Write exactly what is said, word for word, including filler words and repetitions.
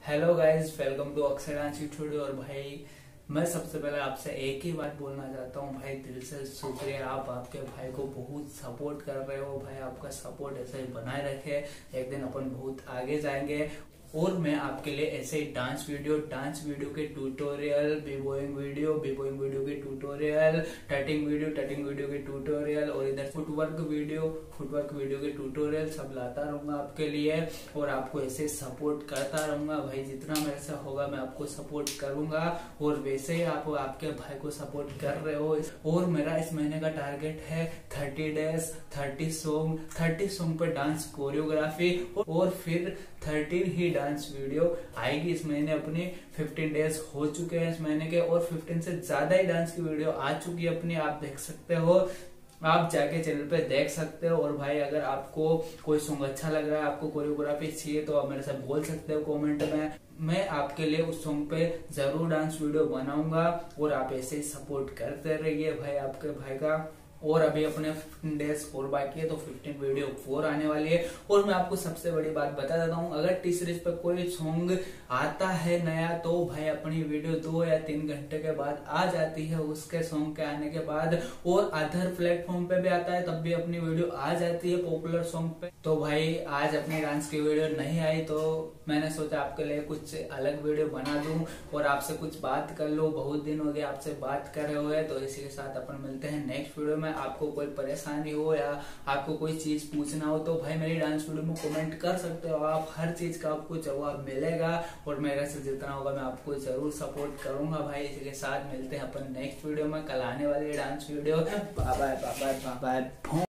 Hello guys, welcome to Akshar dance studio. और भाई मैं सबसे पहले आपसे एक ही बात बोलना चाहता हूँ भाई, दिल से शुक्रिया। आप आपके भाई को बहुत सपोर्ट कर रहे हो भाई, आपका सपोर्ट ऐसे ही बनाए रखे, एक दिन अपन बहुत आगे जाएंगे। और मैं आपके लिए ऐसे ही डांस वीडियो डांस वीडियो के tutorial, bboying video bboying video के tutorial, tutting video tutting video के ट्यूटोरियल और इधर फुटवर्क वीडियो फुटवर्क वीडियो के ट्यूटोरियल सब लाता रहूंगा आपके लिए। और आपको ऐसे सपोर्ट करता रहूंगा भाई, जितना मेरे से होगा मैं आपको सपोर्ट करूंगा। और वैसे ही आप आपके भाई को सपोर्ट कर रहे हो। और मेरा इस महीने का टारगेट है thirty days thirty song thirty song पे डांस कोरियोग्राफी, और फिर थर्टीन ही डांस वीडियो आएगी इस महीने। अपनी फिफ्टीन डेज हो चुके हैं इस महीने के, और फिफ्टीन से ज्यादा ही डांस की वीडियो आ चुकी है अपनी। आप देख सकते हो, आप जाके चैनल पे देख सकते हो। और भाई अगर आपको कोई सॉन्ग अच्छा लग रहा है, आपको कोरियोग्राफी चाहिए, तो आप मेरे से बोल सकते हो कमेंट में। मैं आपके लिए उस सॉन्ग पे जरूर डांस वीडियो बनाऊंगा। और आप ऐसे ही सपोर्ट करते रहिए भाई आपके भाई का। और अभी अपने फिफ्टीन डेज और बाकी है, तो फिफ्टीन वीडियो फोर आने वाली है। और मैं आपको सबसे बड़ी बात बता देता हूँ, अगर टी सीरीज पे कोई सॉन्ग आता है नया, तो भाई अपनी वीडियो दो या तीन घंटे के बाद आ जाती है उसके सॉन्ग के आने के बाद। और अदर प्लेटफॉर्म पे भी आता है, तब भी अपनी वीडियो आ जाती है पॉपुलर सॉन्ग पे। तो भाई आज अपनी डांस की वीडियो नहीं आई, तो मैंने सोचा आपके लिए कुछ अलग वीडियो बना दूं और आपसे कुछ बात कर लो। बहुत दिन हो गए आपसे बात करे हुए, तो इसी के साथ अपन मिलते हैं नेक्स्ट वीडियो में। आपको कोई परेशानी हो या आपको कोई चीज पूछना हो, तो भाई मेरी डांस वीडियो में कमेंट कर सकते हो आप। हर चीज का आपको जवाब मिलेगा, और मेरे से जितना होगा मैं आपको जरूर सपोर्ट करूंगा भाई। इसी के साथ मिलते हैं अपन नेक्स्ट वीडियो में। कल आने वाली dance video. Bye bye bye bye bye.